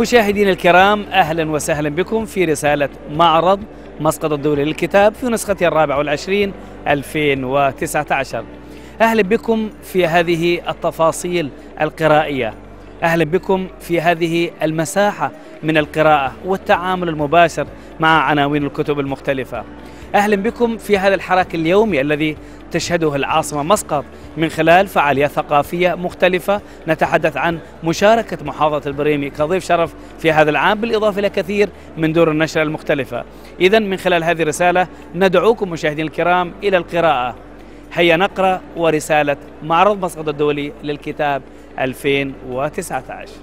مشاهدينا الكرام، أهلا وسهلا بكم في رسالة معرض مسقط الدولي للكتاب في نسخته 24 2019. أهلا بكم في هذه التفاصيل القرائية، أهلا بكم في هذه المساحة من القراءة والتعامل المباشر مع عناوين الكتب المختلفة. أهلا بكم في هذا الحراك اليومي الذي تشهده العاصمة مسقط من خلال فعاليات ثقافية مختلفة. نتحدث عن مشاركة محافظة البريمي كضيف شرف في هذا العام، بالإضافة إلى كثير من دور النشر المختلفة. إذن من خلال هذه الرسالة ندعوكم مشاهدينا الكرام إلى القراءة. هيا نقرأ ورسالة معرض مسقط الدولي للكتاب 2019.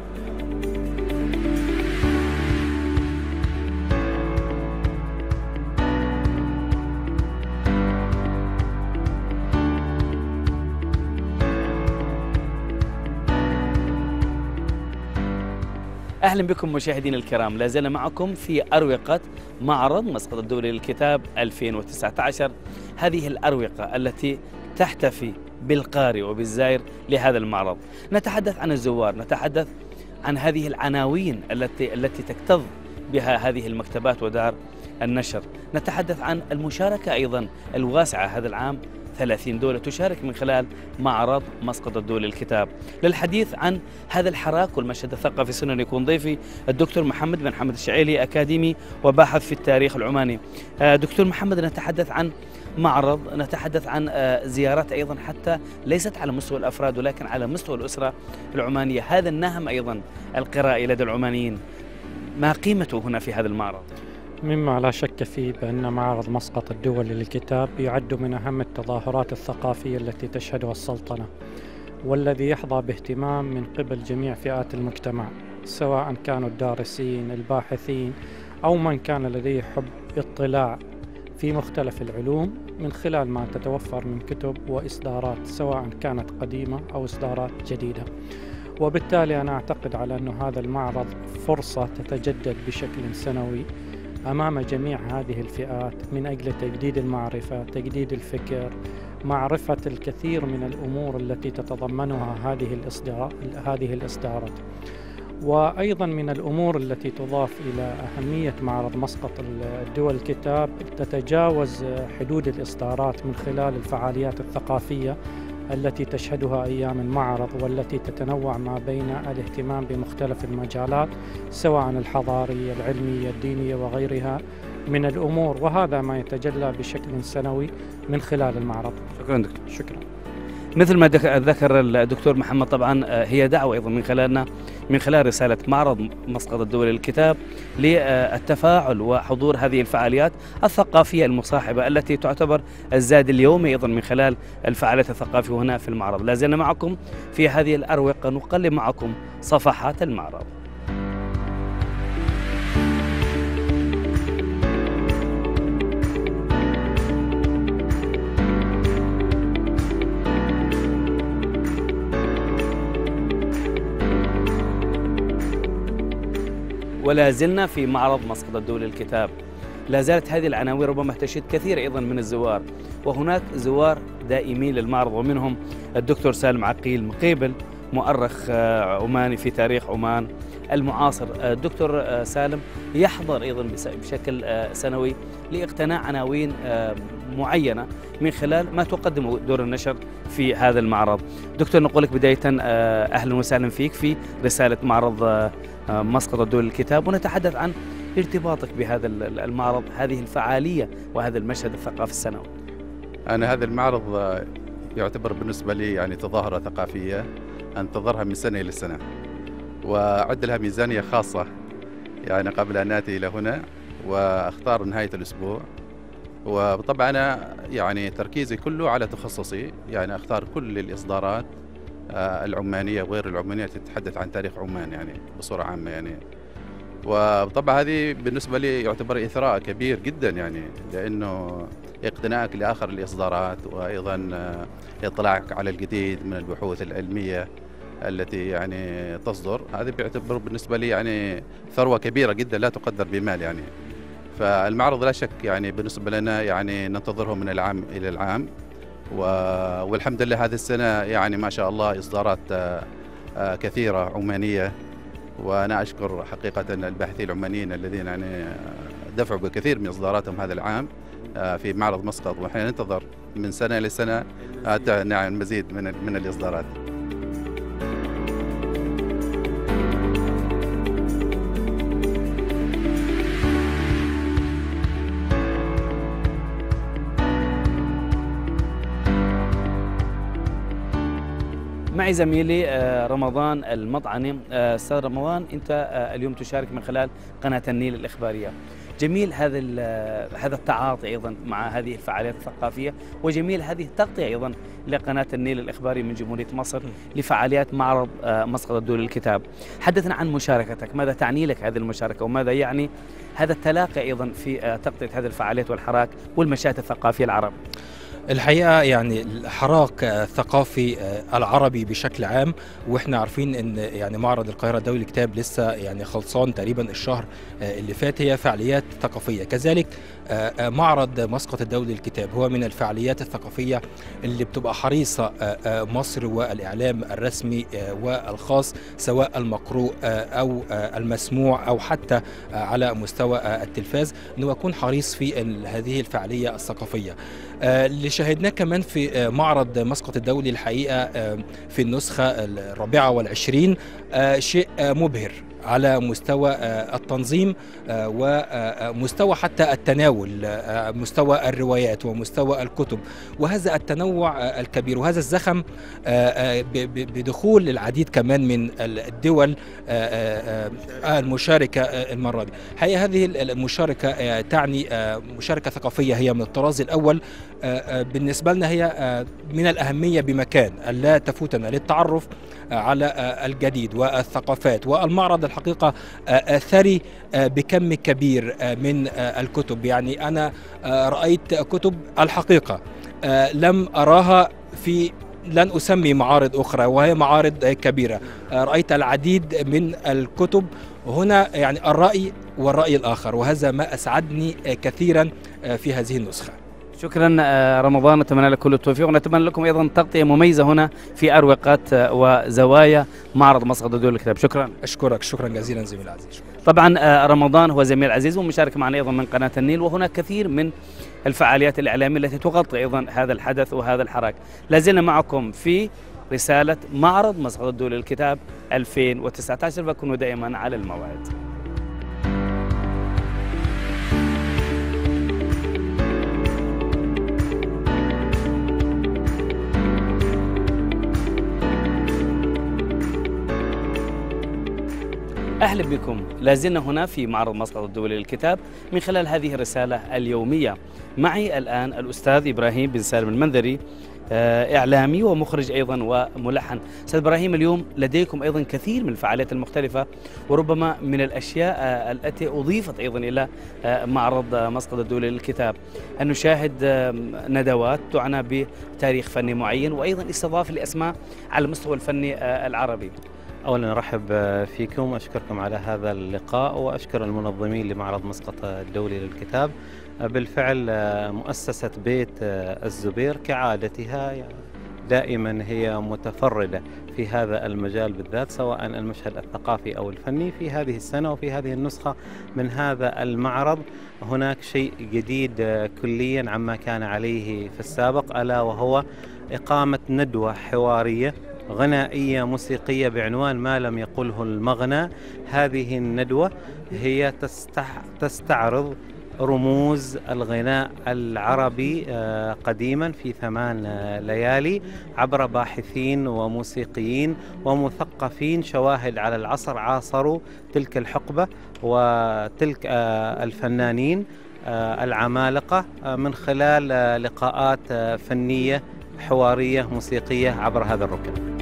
أهلا بكم مشاهدينا الكرام، لا زلنا معكم في أروقة معرض مسقط الدولي للكتاب 2019. هذه الأروقة التي تحتفي بالقارئ وبالزائر لهذا المعرض. نتحدث عن الزوار، نتحدث عن هذه العناوين التي تكتظ بها هذه المكتبات ودار النشر. نتحدث عن المشاركة أيضا الواسعة هذا العام، 30 دولة تشارك من خلال معرض مسقط الدولي للكتاب. للحديث عن هذا الحراك والمشهد الثقافي سنن يكون ضيفي الدكتور محمد بن حمد الشعيلي، أكاديمي وباحث في التاريخ العماني. دكتور محمد، نتحدث عن معرض، نتحدث عن زيارات أيضا حتى ليست على مستوى الأفراد ولكن على مستوى الأسرة العمانية. هذا النهم أيضا القرائي لدى العمانيين، ما قيمته هنا في هذا المعرض؟ مما لا شك فيه بأن معرض مسقط الدولي للكتاب يعد من أهم التظاهرات الثقافية التي تشهدها السلطنة، والذي يحظى باهتمام من قبل جميع فئات المجتمع، سواء كانوا الدارسين، الباحثين، أو من كان لديه حب اطلاع في مختلف العلوم من خلال ما تتوفر من كتب وإصدارات، سواء كانت قديمة أو إصدارات جديدة. وبالتالي أنا أعتقد على أن هذا المعرض فرصة تتجدد بشكل سنوي أمام جميع هذه الفئات من أجل تجديد المعرفة، تجديد الفكر، معرفة الكثير من الأمور التي تتضمنها هذه الإصدارات. وأيضا من الأمور التي تضاف إلى أهمية معرض مسقط الدولي للكتاب تتجاوز حدود الإصدارات من خلال الفعاليات الثقافية التي تشهدها أيام المعرض، والتي تتنوع ما بين الاهتمام بمختلف المجالات سواء الحضارية، العلمية، الدينية وغيرها من الأمور، وهذا ما يتجلى بشكل سنوي من خلال المعرض. شكرا دكتور. شكرا. مثل ما ذكر الدكتور محمد، طبعا هي دعوة أيضا من خلال رسالة معرض مسقط الدولي للكتاب للتفاعل وحضور هذه الفعاليات الثقافية المصاحبة التي تعتبر الزاد اليومي أيضا من خلال الفعاليات الثقافية هنا في المعرض. لا زلنا معكم في هذه الأروقة، نقلب معكم صفحات المعرض. ولا زلنا في معرض مسقط الدولي للكتاب. لا زالت هذه العناوين ربما تشد كثير أيضا من الزوار، وهناك زوار دائمين للمعرض، ومنهم الدكتور سالم عقيل مقيبل، مؤرخ عماني في تاريخ عمان المعاصر. الدكتور سالم يحضر أيضا بشكل سنوي لاقتناء عناوين معينة من خلال ما تقدمه دور النشر في هذا المعرض. دكتور، نقول لك بداية أهلا وسهلا فيك في رسالة معرض مسقط الدولي للكتاب، ونتحدث عن ارتباطك بهذا المعرض، هذه الفعالية وهذا المشهد الثقافي السنوي. أنا هذا المعرض يعتبر بالنسبة لي يعني تظاهرة ثقافية أنتظرها من سنة إلى سنة، وأعد لها ميزانية خاصة يعني قبل أن آتي إلى هنا وأختار نهاية الأسبوع. وطبعا أنا يعني تركيزي كله على تخصصي، يعني أختار كل الإصدارات العمانية وغير العمانية تتحدث عن تاريخ عمان يعني بصورة عامة يعني. وطبعا هذه بالنسبة لي يعتبر إثراء كبير جدا يعني، لأنه اقتنائك لآخر الإصدارات وأيضا إطلاعك على الجديد من البحوث العلمية التي يعني تصدر، هذه بيعتبر بالنسبة لي يعني ثروة كبيرة جدا لا تقدر بمال يعني. فالمعرض لا شك يعني بالنسبة لنا يعني ننتظره من العام إلى العام، والحمد لله هذه السنة يعني ما شاء الله إصدارات كثيرة عمانية وأنا أشكر حقيقة الباحثين العمانيين الذين يعني دفعوا بكثير من إصداراتهم هذا العام في معرض مسقط، ونحن ننتظر من سنة لسنة نعم مزيد من الإصدارات. معي زميلي رمضان المطعني. استاذ رمضان، انت اليوم تشارك من خلال قناة النيل الإخبارية. جميل هذا التعاطي ايضا مع هذه الفعاليات الثقافية، وجميل هذه التغطية ايضا لقناة النيل الإخباري من جمهورية مصر لفعاليات معرض مسقط الدولي للكتاب. حدثنا عن مشاركتك، ماذا تعني لك هذه المشاركة، وماذا يعني هذا التلاقي ايضا في تغطية هذه الفعاليات والحراك والمشاهد الثقافية العرب؟ الحقيقة يعني الحراك الثقافي العربي بشكل عام، واحنا عارفين ان يعني معرض القاهرة الدولي للكتاب لسه يعني خلصان تقريبا الشهر اللي فات، هي فعاليات ثقافية. كذلك معرض مسقط الدولي للكتاب هو من الفعاليات الثقافية اللي بتبقى حريصة مصر والإعلام الرسمي والخاص سواء المقروء أو المسموع أو حتى على مستوى التلفاز، أنه يكون حريص في هذه الفعالية الثقافية. اللي شاهدناه كمان في معرض مسقط الدولي الحقيقة في النسخة 24 شيء مبهر على مستوى التنظيم ومستوى حتى التناول، مستوى الروايات ومستوى الكتب، وهذا التنوع الكبير وهذا الزخم بدخول العديد كمان من الدول المشاركة المرة دي. حقيقة هذه المشاركة تعني مشاركة ثقافية هي من الطراز الأول. بالنسبة لنا هي من الأهمية بمكان ألا تفوتنا للتعرف على الجديد والثقافات. والمعرض الحقيقة ثري بكم كبير من الكتب، يعني أنا رأيت كتب الحقيقة لم أراها في لن أسمي معارض أخرى، وهي معارض كبيرة. رأيت العديد من الكتب هنا، يعني الرأي والرأي الآخر، وهذا ما أسعدني كثيرا في هذه النسخة. شكرا رمضان، نتمنى لك كل التوفيق، ونتمنى لكم ايضا تغطيه مميزه هنا في اروقه وزوايا معرض مسقط الدولي للكتاب. شكرا. اشكرك شكرا جزيلا زميل العزيز. طبعا رمضان هو زميل عزيز ومشارك معنا ايضا من قناه النيل، وهناك كثير من الفعاليات الاعلاميه التي تغطي ايضا هذا الحدث وهذا الحراك. لازلنا معكم في رساله معرض مسقط الدولي للكتاب 2019، فكونوا دائما على الموعد. أهلا بكم، لازلنا هنا في معرض مسقط الدولي للكتاب من خلال هذه الرسالة اليومية. معي الآن الأستاذ إبراهيم بن سالم المنذري، إعلامي ومخرج أيضا وملحن. أستاذ إبراهيم، اليوم لديكم أيضا كثير من الفعاليات المختلفة، وربما من الأشياء التي أضيفت أيضا إلى معرض مسقط الدولي للكتاب أن نشاهد ندوات تعنى بتاريخ فني معين، وأيضا استضافة لأسماء على المستوى الفني العربي. أولا أرحب فيكم وأشكركم على هذا اللقاء، وأشكر المنظمين لمعرض مسقط الدولي للكتاب. بالفعل مؤسسة بيت الزبير كعادتها دائما هي متفردة في هذا المجال بالذات، سواء المشهد الثقافي أو الفني. في هذه السنة وفي هذه النسخة من هذا المعرض هناك شيء جديد كليا عما كان عليه في السابق، ألا وهو إقامة ندوة حوارية غنائية موسيقية بعنوان ما لم يقله المغنى. هذه الندوة هي تستعرض رموز الغناء العربي قديما في 8 ليالي عبر باحثين وموسيقيين ومثقفين شواهد على العصر عاصروا تلك الحقبة وتلك الفنانين العمالقة من خلال لقاءات فنية حوارية موسيقية عبر هذا الركن.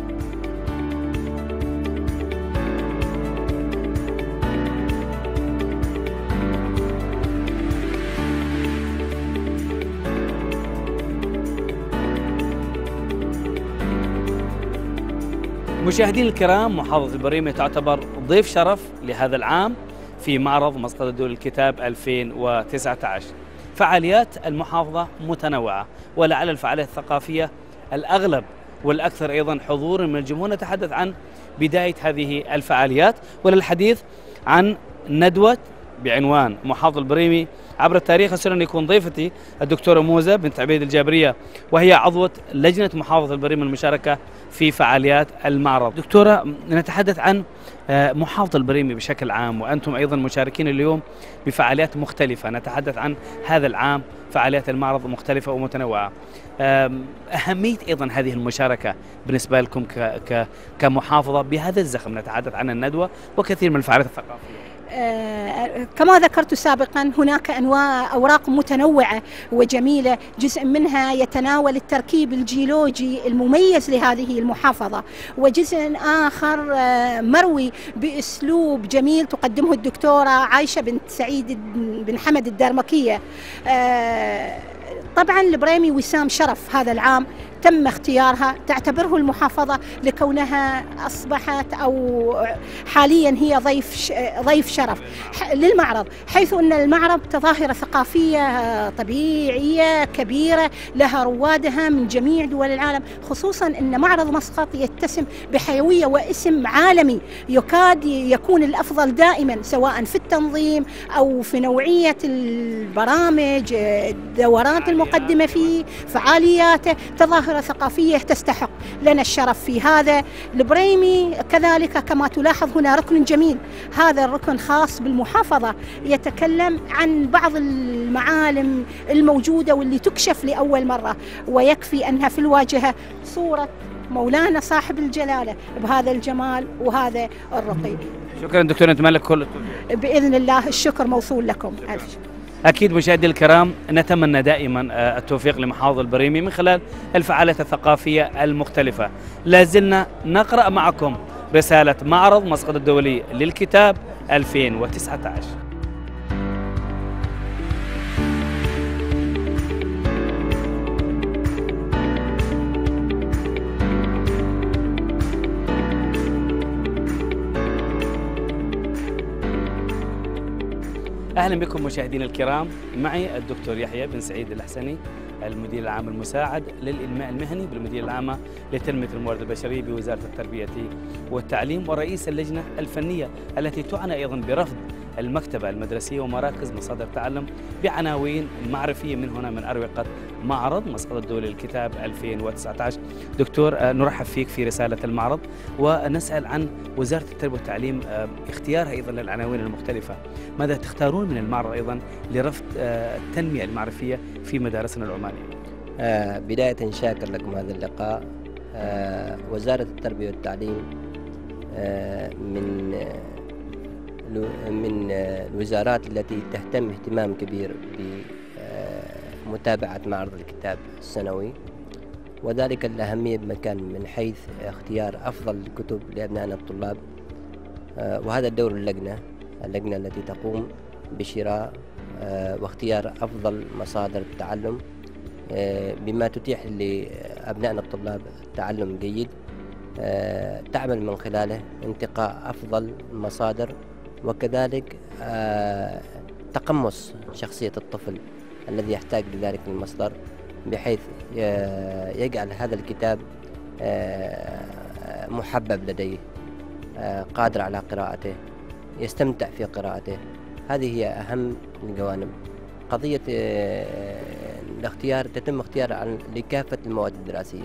مشاهدين الكرام، محافظة البريمة تعتبر ضيف شرف لهذا العام في معرض مسقط الدولي للكتاب 2019. فعاليات المحافظة متنوعة، ولعل الفعاليات الثقافية الأغلب والأكثر أيضا حضورا من الجمهور. نتحدث عن بداية هذه الفعاليات. وللحديث عن ندوة بعنوان محافظ البريمي عبر التاريخ، أسر أن يكون ضيفتي الدكتورة موزة بنت عبيد الجابرية، وهي عضوة لجنة محافظة البريمي المشاركة في فعاليات المعرض. دكتورة، نتحدث عن محافظة البريمي بشكل عام، وأنتم أيضا مشاركين اليوم بفعاليات مختلفة. نتحدث عن هذا العام فعاليات المعرض مختلفة ومتنوعة. أهمية أيضا هذه المشاركة بالنسبة لكم كمحافظة بهذا الزخم. نتحدث عن الندوة وكثير من الفعاليات الثقافية. كما ذكرت سابقا، هناك أنواع أوراق متنوعة وجميلة، جزء منها يتناول التركيب الجيولوجي المميز لهذه المحافظة، وجزء آخر مروي بأسلوب جميل تقدمه الدكتورة عايشة بنت سعيد بن حمد الدارمكية. طبعا البريمي وسام شرف هذا العام تم اختيارها، تعتبره المحافظة لكونها أصبحت أو حاليا هي ضيف شرف للمعرض، حيث أن المعرض ظاهرة ثقافية طبيعية كبيرة لها روادها من جميع دول العالم، خصوصا أن معرض مسقط يتسم بحيوية واسم عالمي يكاد يكون الأفضل دائما، سواء في التنظيم أو في نوعية البرامج، الدورات المقدمة فيه، فعالياته، تظاهرة ثقافية تستحق لنا الشرف في هذا. البريمي كذلك كما تلاحظ هنا ركن جميل، هذا الركن خاص بالمحافظة، يتكلم عن بعض المعالم الموجودة واللي تكشف لأول مرة، ويكفي أنها في الواجهة صورة مولانا صاحب الجلالة بهذا الجمال وهذا الرقي. شكرا دكتور، نتمنى لك كل بإذن الله. الشكر موصول لكم. ألف شكر. أكيد مشاهدي الكرام، نتمنى دائما التوفيق لمحافظ البريمي من خلال الفعاليات الثقافية المختلفة. لازلنا نقرأ معكم رسالة معرض مسقط الدولي للكتاب 2019. أهلا بكم مشاهدينا الكرام، معي الدكتور يحيى بن سعيد الأحسني، المدير العام المساعد للإنماء المهني بالمديرية العامة لتنمية الموارد البشرية بوزارة التربية والتعليم، ورئيس اللجنة الفنية التي تعنى أيضا برفض المكتبة المدرسية ومراكز مصادر التعلم بعناوين معرفية من هنا من أروقة معرض مسقط الدولي للكتاب 2019. دكتور، نرحب فيك في رسالة المعرض، ونسأل عن وزارة التربية والتعليم اختيارها أيضا للعناوين المختلفة. ماذا تختارون من المعرض أيضا لرفض التنمية المعرفية في مدارسنا العمانية؟ بداية شاكر لكم هذا اللقاء. وزارة التربية والتعليم من الوزارات التي تهتم اهتمام كبير بمتابعة معرض الكتاب السنوي، وذلك الأهمية بمكان من حيث اختيار أفضل الكتب لأبنائنا الطلاب، وهذا دور اللجنة التي تقوم بشراء واختيار أفضل مصادر التعلم بما تتيح لأبنائنا الطلاب تعلم جيد، تعمل من خلاله انتقاء أفضل المصادر، وكذلك تقمص شخصية الطفل الذي يحتاج لذلك المصدر، بحيث يجعل هذا الكتاب محبب لديه، قادر على قراءته، يستمتع في قراءته. هذه هي أهم الجوانب. قضية الاختيار تتم اختيار لكافة المواد الدراسية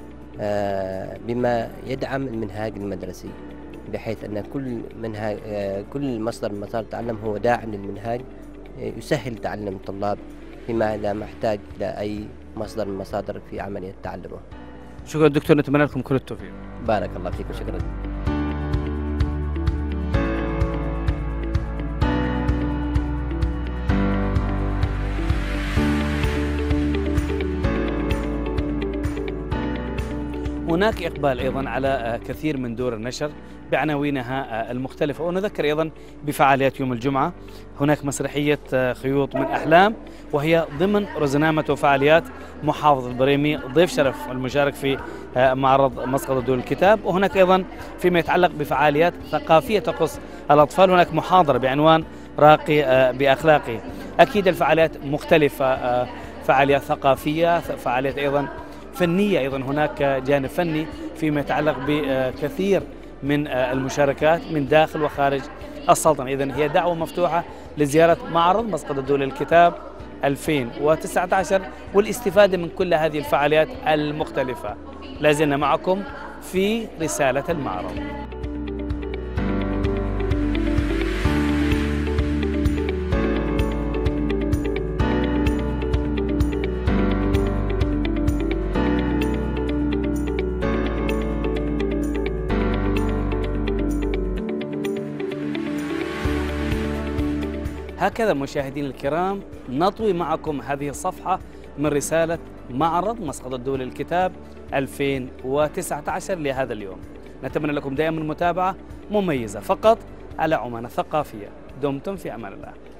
بما يدعم المنهاج المدرسي، بحيث أن كل مصدر من مصادر التعلم هو داعم للمنهاج، يسهل تعلم الطلاب فيما إذا ما احتاج إلى أي مصدر من مصادر في عملية تعلمه. شكرا دكتور، نتمنى لكم كل التوفيق. بارك الله فيكم، شكرا. هناك إقبال أيضا على كثير من دور النشر بعناوينها المختلفة، ونذكر أيضا بفعاليات يوم الجمعة. هناك مسرحية خيوط من أحلام، وهي ضمن رزنامة وفعاليات محافظ البريمي، ضيف شرف المشارك في معرض مسقط الدولي للكتاب. وهناك أيضا فيما يتعلق بفعاليات ثقافية تخص الأطفال، هناك محاضرة بعنوان راقي بأخلاقه. أكيد الفعاليات مختلفة، فعاليات ثقافية، فعاليات أيضا فنية، أيضا هناك جانب فني فيما يتعلق بكثير من المشاركات من داخل وخارج السلطنة. إذن هي دعوة مفتوحة لزيارة معرض مسقط الدولي للكتاب 2019 والاستفادة من كل هذه الفعاليات المختلفة. لازلنا معكم في رسالة المعرض. هكذا مشاهدين الكرام نطوي معكم هذه الصفحة من رسالة معرض مسقط الدولي للكتاب 2019 لهذا اليوم. نتمنى لكم دائما متابعة مميزة فقط على عمان الثقافية. دمتم في أمان الله.